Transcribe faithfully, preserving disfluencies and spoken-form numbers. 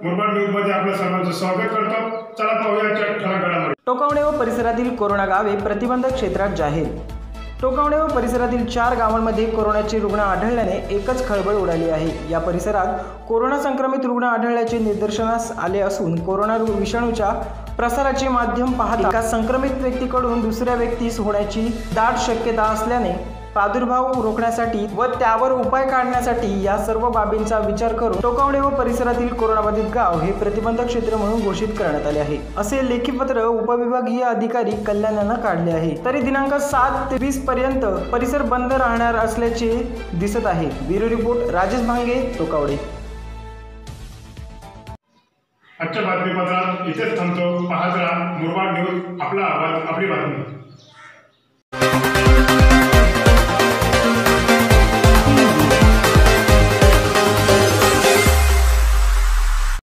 मुरबाड न्यूजमध्ये आपलं सर्वांचं स्वागत करतो। चला पाहूया ठळक घडामोडी। टोकावणे व परिसरातील कोरोना गावे प्रतिबंधित क्षेत्रात जाहीर। टोकावणे व परिसरातील चार गावांमध्ये कोरोनाचे रुग्ण आढळल्याने एकच खळबळ उडाली आहे। या परिसरात कोरोना संक्रमित रुग्ण आढळल्याचे निदर्शनास आले असून कोरोना विषाणूच्या प्रसाराचे माध्यम पाहता एका संक्रमित व्यक्तीकडून दुसऱ्या व्यक्तीस होण्याची दाट शक्यता असल्याने प्रादुर्भाव रोखण्यासाठी व त्यावर उपाय काढण्यासाठी या सर्व बाबींचा विचार करून टोकावणे व परिसरातील कोरोनाबाधित गाव हे प्रतिबंधक क्षेत्र म्हणून घोषित करण्यात आले आहे, असे लेखी पत्र उपविभागीय अधिकारी कल्याण यांना काढले आहे। तरी दिनांक सात ते वीस पर्यंत परिसर बंद राहणार असल्याचे दिसत आहे। Bureau report Rajesh Bhange, Tokawane. आजच्या बातमीपत्रात इथेच थांबतो। पाहत राहा मुरबाड न्यूज, आपला आवाज आपली बातमी।